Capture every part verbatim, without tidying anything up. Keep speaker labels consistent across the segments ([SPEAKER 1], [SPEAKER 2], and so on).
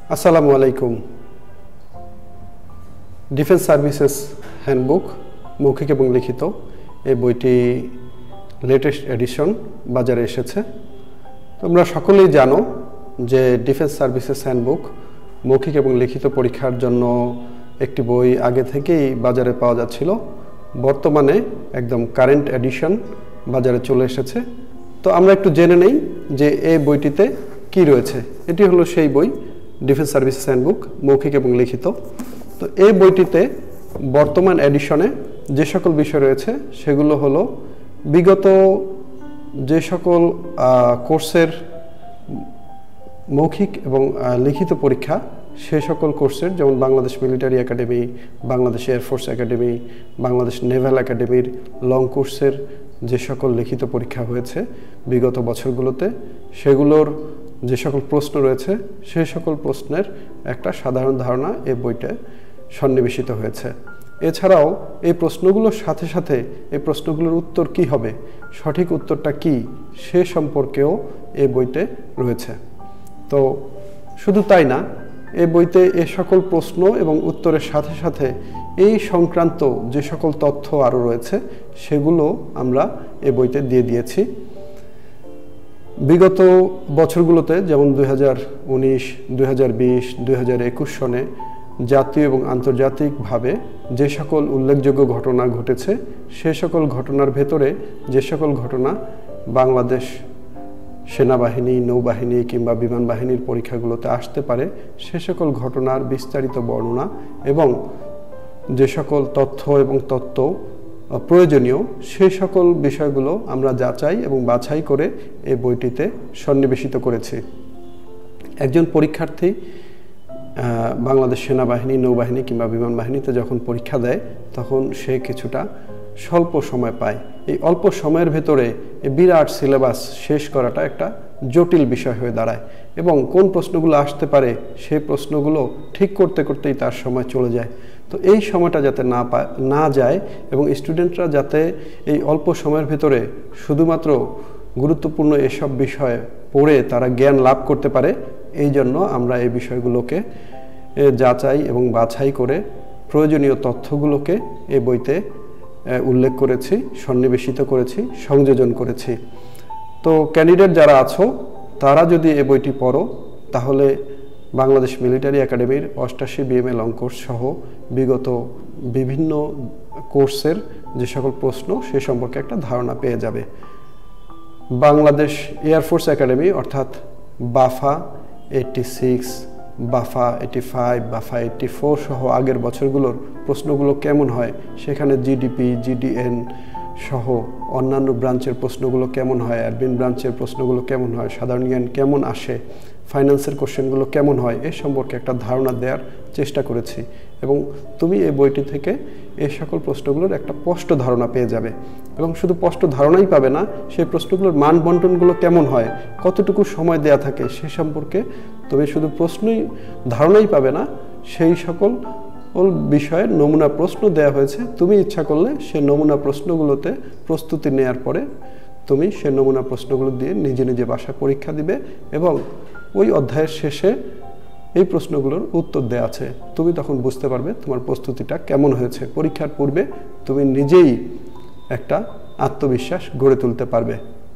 [SPEAKER 1] আসসালামু আলাইকুম। Defence services handbook মৌখিক এবং লিখিত এই বইটি লেটেস্ট এডিশন বাজারে এসেছে। তোমরা সকলেই জানো যে ডিফেন্স সার্ভিসেস হ্যান্ডবুক মৌখিক এবং লিখিত পরীক্ষার জন্য একটি বই আগে থেকেই বাজারে পাওয়া যাচ্ছিল। বর্তমানে একদম কারেন্ট এডিশন বাজারে চলে এসেছে। তো আমরা একটু জেনে নেই যে এই বইটিতে কি রয়েছে। এটি হলো সেই বই, ডিফেন্স সার্ভিসেস হ্যান্ডবুক মৌখিক এবং লিখিত। তো এই বইটিতে বর্তমান এডিশনে যে সকল বিষয় রয়েছে সেগুলো হলো বিগত যে সকল কোর্সের মৌখিক এবং লিখিত পরীক্ষা সে সকল কোর্সের, যেমন Bangladesh military academy, Bangladesh air force academy, Bangladesh naval একাডেমির লং কোর্সের যে সকল লিখিত পরীক্ষা হয়েছে বিগত বছরগুলোতে সেগুলোর যে সকল প্রশ্ন রয়েছে সেই সকল প্রশ্নের একটা সাধারণ ধারণা এই বইতে সন্নিবেশিত হয়েছে। এছাড়াও এই প্রশ্নগুলোর সাথে সাথে এই প্রশ্নগুলোর উত্তর কি হবে, সঠিক উত্তরটা কি সে সম্পর্কেও এই বইতে রয়েছে। তো শুধু তাই না, এই বইতে এ সকল প্রশ্ন এবং উত্তরের সাথে সাথে এই সংক্রান্ত যে সকল তথ্য আরও রয়েছে সেগুলো আমরা এই বইতে দিয়ে দিয়েছি। বিগত বছরগুলোতে যেমন দুই হাজার উনিশ, দুই হাজার বিশ, দুই হাজার একুশ সনে জাতীয় এবং আন্তর্জাতিকভাবে যে সকল উল্লেখযোগ্য ঘটনা ঘটেছে সে সকল ঘটনার ভেতরে যে সকল ঘটনা বাংলাদেশ সেনাবাহিনী, নৌবাহিনী কিংবা বিমান বাহিনীর পরীক্ষাগুলোতে আসতে পারে সে সকল ঘটনার বিস্তারিত বর্ণনা এবং যে সকল তথ্য এবং তত্ত্ব প্রয়োজনীয় সেই সকল বিষয়গুলো আমরা যাচাই এবং বাছাই করে এই বইটিতে সন্নিবেশিত করেছি। একজন পরীক্ষার্থী বাংলাদেশ সেনাবাহিনী, নৌবাহিনী কিংবা বিমান বাহিনীতে যখন পরীক্ষা দেয় তখন সে কিছুটা স্বল্প সময় পায়। এই অল্প সময়ের ভেতরে এই বিরাট সিলেবাস শেষ করাটা একটা জটিল বিষয় হয়ে দাঁড়ায় এবং কোন প্রশ্নগুলো আসতে পারে সেই প্রশ্নগুলো ঠিক করতে করতেই তার সময় চলে যায়। তো এই সময়টা যাতে না পায় না যায় এবং স্টুডেন্টরা যাতে এই অল্প সময়ের ভেতরে শুধুমাত্র গুরুত্বপূর্ণ এসব বিষয় পড়ে তারা জ্ঞান লাভ করতে পারে, এই জন্য আমরা এই বিষয়গুলোকে যাচাই এবং বাছাই করে প্রয়োজনীয় তথ্যগুলোকে এই বইতে উল্লেখ করেছি, সন্নিবেশিত করেছি, সংযোজন করেছি। তো ক্যান্ডিডেট যারা আছো তারা যদি এই বইটি পড়ো তাহলে বাংলাদেশ মিলিটারি একাডেমির অষ্টাশি বিএমএ লং কোর্স সহ বিগত বিভিন্ন কোর্সের যে সকল প্রশ্ন সে সম্পর্কে একটা ধারণা পেয়ে যাবে। বাংলাদেশ এয়ারফোর্স একাডেমি অর্থাৎ BAFA eighty six, BAFA eighty five, BAFA eighty four সহ আগের বছরগুলোর প্রশ্নগুলো কেমন হয়, সেখানে জিডিপি, জিডিএন সহ অন্যান্য ব্রাঞ্চের প্রশ্নগুলো কেমন হয়, অ্যাডমিন ব্রাঞ্চের প্রশ্নগুলো কেমন হয়, সাধারণ জ্ঞান কেমন আসে, ফাইন্যান্সের কোশ্চেনগুলো কেমন হয় এ সম্পর্কে একটা ধারণা দেওয়ার চেষ্টা করেছি এবং তুমি এই বইটি থেকে এই সকল প্রশ্নগুলোর একটা স্পষ্ট ধারণা পেয়ে যাবে এবং শুধু স্পষ্ট ধারণাই পাবে না, সেই প্রশ্নগুলোর মান বন্টনগুলো কেমন হয়, কতটুকু সময় দেয়া থাকে সে সম্পর্কে তুমি শুধু প্রশ্নই ধারণাই পাবে না, সেই সকল বিষয়ের নমুনা প্রশ্ন দেয়া হয়েছে। তুমি ইচ্ছা করলে সে নমুনা প্রশ্নগুলোতে প্রস্তুতি নেয়ার পরে তুমি সে নমুনা প্রশ্নগুলো দিয়ে নিজে নিজে বাসায় পরীক্ষা দিবে এবং ওই অধ্যায়ের শেষে এই প্রশ্নগুলোর উত্তর দেয়া আছে। তুমি তখন বুঝতে পারবে তোমার প্রস্তুতিটা কেমন হয়েছে। পরীক্ষার পূর্বে তুমি নিজেই একটা আত্মবিশ্বাস গড়ে তুলতে পারবে।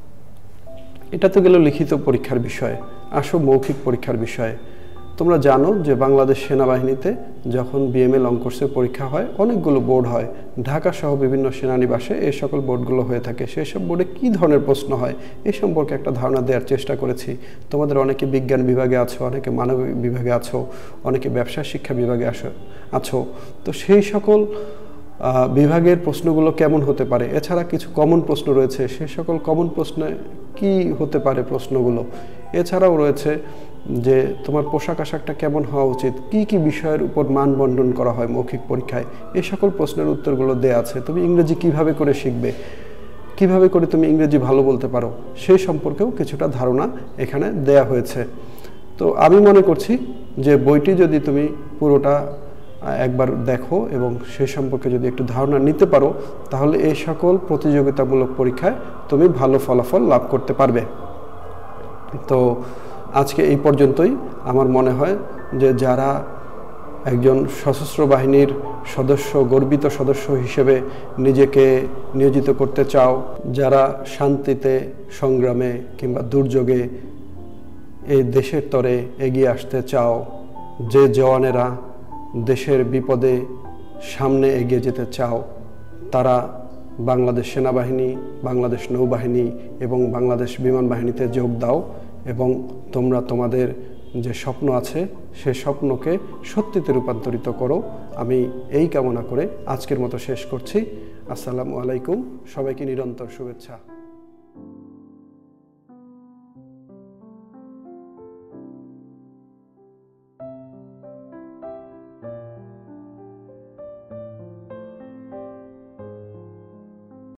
[SPEAKER 1] এটা তো গেল লিখিত পরীক্ষার বিষয়। আসো মৌখিক পরীক্ষার বিষয়ে। তোমরা জানো যে বাংলাদেশ সেনাবাহিনীতে যখন বিএমএ লং কোর্সের পরীক্ষা হয় অনেকগুলো বোর্ড হয়, ঢাকা সহ বিভিন্ন সেনানিবাসে এই সকল বোর্ডগুলো হয়ে থাকে। সেই সব বোর্ডে কী ধরনের প্রশ্ন হয় এই সম্পর্কে একটা ধারণা দেওয়ার চেষ্টা করেছি। তোমাদের অনেকে বিজ্ঞান বিভাগে আছো, অনেকে মানবিক বিভাগে আছো, অনেকে ব্যবসা শিক্ষা বিভাগে আসো আছো তো সেই সকল বিভাগের প্রশ্নগুলো কেমন হতে পারে, এছাড়া কিছু কমন প্রশ্ন রয়েছে, সেই সকল কমন প্রশ্নে কি হতে পারে প্রশ্নগুলো, এছাড়াও রয়েছে যে তোমার পোশাক আশাকটা কেমন হওয়া উচিত, কি কি বিষয়ের উপর মান বন্টন করা হয় মৌখিক পরীক্ষায়, এই সকল প্রশ্নের উত্তরগুলো দেয়া আছে। তুমি ইংরেজি কিভাবে করে শিখবে, কিভাবে করে তুমি ইংরেজি ভালো বলতে পারো সেই সম্পর্কেও কিছুটা ধারণা এখানে দেয়া হয়েছে। তো আমি মনে করছি যে বইটি যদি তুমি পুরোটা একবার দেখো এবং সে সম্পর্কে যদি একটু ধারণা নিতে পারো তাহলে এই সকল প্রতিযোগিতামূলক পরীক্ষায় তুমি ভালো ফলাফল লাভ করতে পারবে। তো আজকে এই পর্যন্তই। আমার মনে হয় যে যারা একজন সশস্ত্র বাহিনীর সদস্য, গর্বিত সদস্য হিসেবে নিজেকে নিয়োজিত করতে চাও, যারা শান্তিতে, সংগ্রামে কিংবা দুর্যোগে এই দেশের তরে এগিয়ে আসতে চাও, যে জওয়ানেরা দেশের বিপদে সামনে এগিয়ে যেতে চাও, তারা বাংলাদেশ সেনাবাহিনী, বাংলাদেশ নৌবাহিনী এবং বাংলাদেশ বিমান বাহিনীতে যোগ দাও এবং তোমরা তোমাদের যে স্বপ্ন আছে সে স্বপ্নকে সত্যিতে রূপান্তরিত করো। আমি এই কামনা করে আজকের মতো শেষ করছি। আসসালামু আলাইকুম। সবাইকে নিরন্তর শুভেচ্ছা।